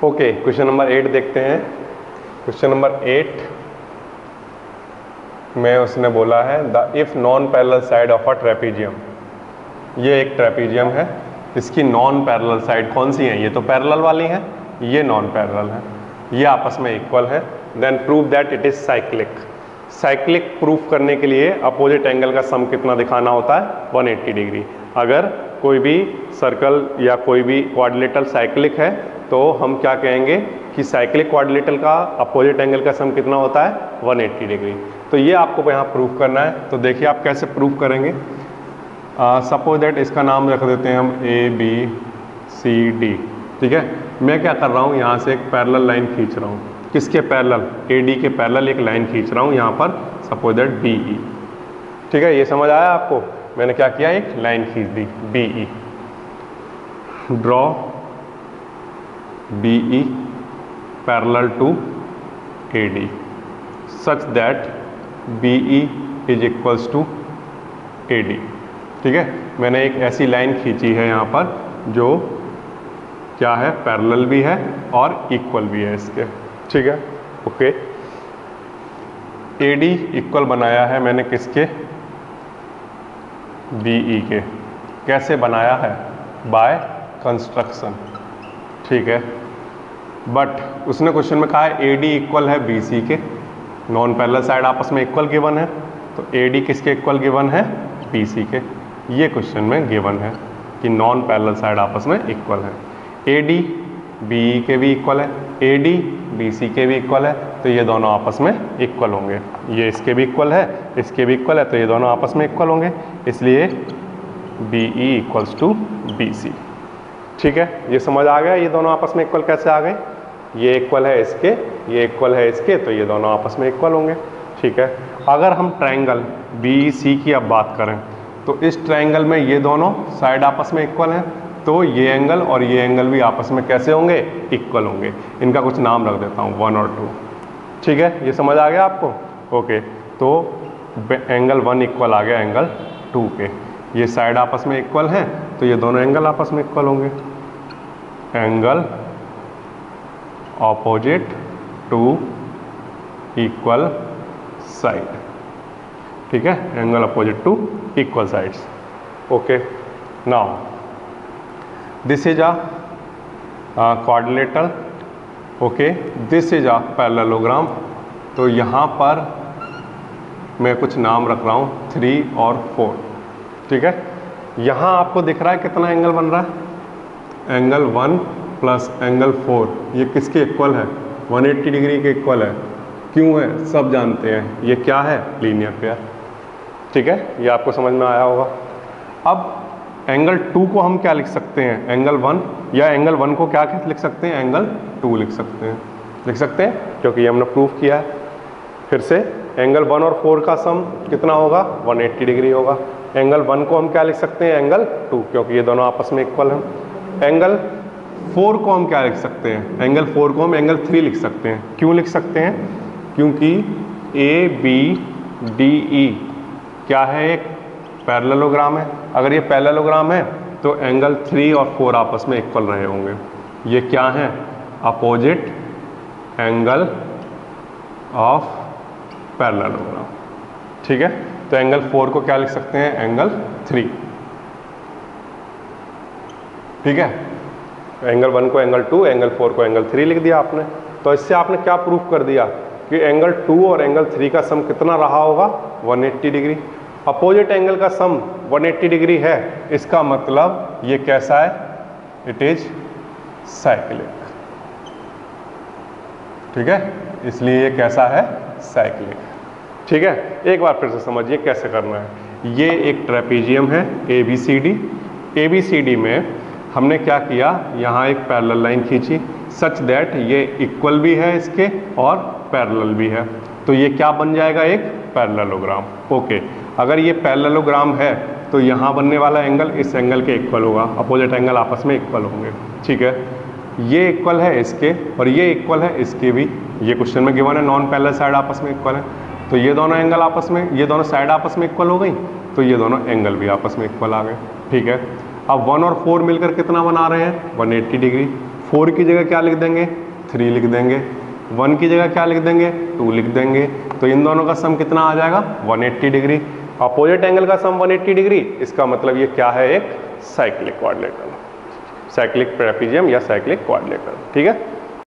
Okay, question number 8 देखते हैं। Question number 8 में उसने बोला है the if non parallel side of a trapezium. ये एक ट्रेपीजियम है, इसकी नॉन पैरेलल साइड कौन सी है? ये तो पैरेलल वाली है, ये नॉन पैरेलल है, ये आपस में इक्वल है। Then prove that it is cyclic. Cyclic proof करने के लिए अपोजिट एंगल का सम कितना दिखाना होता है? 180 डिग्री। अगर कोई भी सर्कल या कोई भी क्वाड्रिलेटरल साइक्लिक है तो हम क्या कहेंगे कि साइक्लिक क्वाड्रिलेटरल का अपोजिट एंगल का सम कितना होता है? 180 डिग्री। तो ये आपको यहाँ प्रूफ करना है। तो देखिए आप कैसे प्रूफ करेंगे। सपोज दैट इसका नाम रख देते हैं हम ABCD। ठीक है, मैं क्या कर रहा हूँ, यहाँ से एक पैरेलल लाइन खींच रहा हूँ। किसके पैरेलल? AD के पैरेलल एक लाइन खींच रहा हूँ यहाँ पर, सपोज दैट BE। ठीक है, ये समझ आया आपको? मैंने क्या किया, एक लाइन खींच दी BE। Draw BE parallel to AD such that BE is equals to AD। ठीक है, मैंने एक ऐसी लाइन खींची है यहाँ पर जो क्या है, पैरेलल भी है और इक्वल भी है इसके। ठीक है, ओके। AD इक्वल बनाया है मैंने किसके? BE के। कैसे बनाया है? By construction. ठीक है, बट उसने क्वेश्चन में कहा है AD इक्वल है BC के। नॉन पैरेलल साइड आपस में इक्वल गिवन है, तो AD किसके इक्वल गिवन है? BC के। ये क्वेश्चन में गिवन है कि नॉन पैरेलल साइड आपस में इक्वल है। AD BE के भी इक्वल है, AD BC के भी इक्वल है, तो ये दोनों आपस में इक्वल होंगे। ये इसके भी इक्वल है, इसके भी इक्वल है, तो ये दोनों आपस में इक्वल होंगे, इसलिए BE इक्वल्स टू BC। ठीक है, ये समझ आ गया ये दोनों आपस में इक्वल कैसे आ गए? ये इक्वल है इसके, ये इक्वल है इसके, तो ये दोनों आपस में इक्वल होंगे। ठीक है, अगर हम ट्रायंगल BC की अब बात करें तो इस ट्रायंगल में ये दोनों साइड आपस में इक्वल हैं, तो ये एंगल और ये एंगल भी आपस में कैसे होंगे? इक्वल होंगे। इनका कुछ नाम रख देता हूँ, 1 और 2। ठीक है, ये समझ आ गया आपको? ओके, तो एंगल 1 इक्वल आ गया एंगल 2 के। ये साइड आपस में इक्वल हैं, तो ये दोनों एंगल आपस में इक्वल होंगे। Angle opposite to equal side. ठीक है, angle opposite to equal sides. Okay, now this is a quadrilateral. Okay, this is a parallelogram. तो यहाँ पर मैं कुछ नाम रख रहा हूँ 3 और 4। ठीक है, यहाँ आपको दिख रहा है कितना एंगल बन रहा है? एंगल 1 प्लस एंगल 4, ये किसके इक्वल है? 180 डिग्री के इक्वल है। क्यों है? सब जानते हैं, ये क्या है? Linear pair. ठीक है, ये आपको समझ में आया होगा। अब एंगल 2 को हम क्या लिख सकते हैं? एंगल 1, या एंगल 1 को क्या लिख सकते हैं? एंगल 2 लिख सकते हैं। लिख सकते हैं क्योंकि ये हमने प्रूफ किया है। फिर से एंगल 1 और 4 का सम कितना होगा? 180 डिग्री होगा। एंगल 1 को हम क्या लिख सकते हैं? एंगल 2, क्योंकि ये दोनों आपस में इक्वल हैं। एंगल 4 को हम क्या लिख सकते हैं? एंगल 4 को हम एंगल 3 लिख सकते हैं। क्यों लिख सकते हैं? क्योंकि ABDE क्या है? एक पैरेललोग्राम है। अगर ये पैरेललोग्राम है तो एंगल 3 और 4 आपस में इक्वल रहे होंगे। ये क्या है? Opposite angle of parallelogram. ठीक है, तो एंगल 4 को क्या लिख सकते हैं? एंगल 3। ठीक है, एंगल 1 को एंगल 2, एंगल 4 को एंगल 3 लिख दिया आपने। तो इससे आपने क्या प्रूफ कर दिया कि एंगल 2 और एंगल 3 का सम कितना रहा होगा? 180 डिग्री। अपोजिट एंगल का सम 180 डिग्री है, इसका मतलब ये कैसा है? It is cyclic. ठीक है, इसलिए ये कैसा है? साइक्लिक। ठीक है, एक बार फिर से समझिए कैसे करना है। ये एक ट्रेपीजियम है ABCD। ABCD में हमने क्या किया? यहाँ एक पैरेलल लाइन खींची सच दैट ये इक्वल भी है इसके और पैरेलल भी है, तो ये क्या बन जाएगा? एक पैरेललोग्राम। ओके, अगर ये पैरेललोग्राम है तो यहाँ बनने वाला एंगल इस एंगल के इक्वल होगा, अपोजिट एंगल आपस में इक्वल होंगे। ठीक है, ये इक्वल है इसके और ये इक्वल है इसके भी। ये क्वेश्चन में गिवन है नॉन पैरेलल साइड आपस में इक्वल है, तो ये दोनों एंगल आपस में, ये दोनों साइड आपस में इक्वल हो गई, तो ये दोनों एंगल भी आपस में इक्वल आ गए। ठीक है, अब 1 और 4 मिलकर कितना बना रहे हैं? 180 डिग्री। 4 की जगह क्या लिख देंगे, 3 लिख देंगे, 1 की जगह क्या लिख देंगे, 2 लिख देंगे। तो इन दोनों का सम कितना आ जाएगा, 180 डिग्री। अपोजिट एंगल का सम 180 डिग्री, इसका मतलब ये क्या है, एक साइक्लिक क्वाड्रिलेटरल, साइक्लिक ट्रेपेजियम या साइक्लिक क्वाड्रिलेटरल। ठीक है।